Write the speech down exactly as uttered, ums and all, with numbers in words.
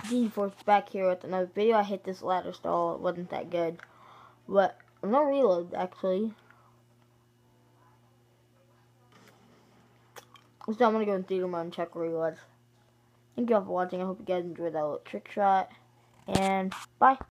G-Force back here with another video. I hit this ladder stall. It wasn't that good. But, no reload, actually. So I'm going to go in theater mode and check where he was. Thank you all for watching. I hope you guys enjoyed that little trick shot. And, bye.